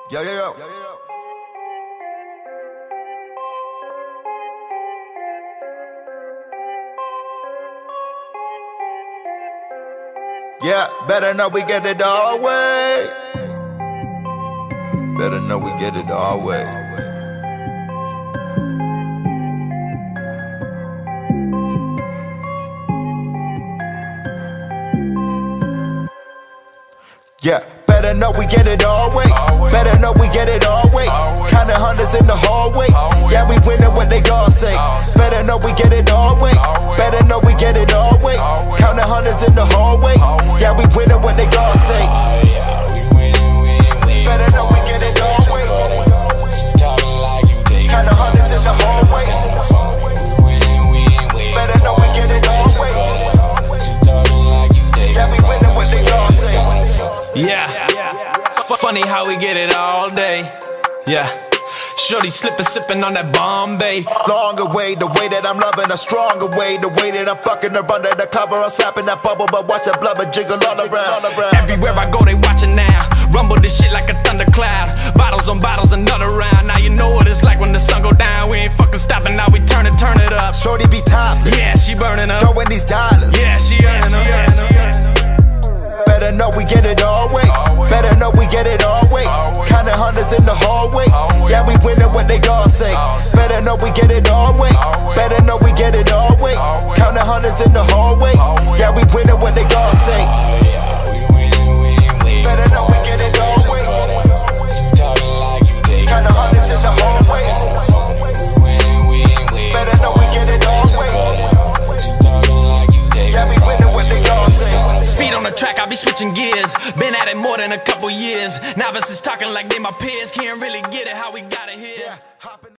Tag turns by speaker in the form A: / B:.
A: Yo, yo, yo. Yeah, better know we get it our way. Better know we get it our way. Yeah, better know we get it our way. Better know we get it our way. Counting hundreds in the hallway. Yeah, we winning what they gon' say. Better know we get it our way. Better know we get it our way. Counting hundreds in the hallway. Yeah, we winning what they gon' say. Better know we get it our way. Counting hundreds in the hallway. Better know we get it our way. Yeah, we winning what they gon' say.
B: Yeah, funny how we get it all day. Yeah, shorty slippin', sippin' on that Bombay.
A: Longer way, the way that I'm loving, a stronger way. The way that I'm fucking her under the cover, I'm slapping that bubble, but watch that blubber jiggle all around.
B: Everywhere I go, they watchin' now. Rumble this shit like a thundercloud. Bottles on bottles, another round. Now you know what it's like when the sun go down. We ain't fucking stopping, now we turn it up.
A: Shorty be topless.
B: Yeah, she burning up.
A: Throwing these dollars.
B: Yeah, she earning up.
A: Better know we get it our way. Better know we get it our way. Counting hundreds in the hallway. Yeah, we winning what they gon' say. Better know we get it our way. Better know we get it our way. Counting hundreds in the hallway. Yeah, we winning what they gon' say. Better know we get it our way. Counting hundreds in the hallway. Better know we get it our way. Yeah, we winning what they gon' say.
B: Speed on the track, I be switching gears. Been at it more than a couple years. Novices talking like they my peers. Can't really get it how we got it here.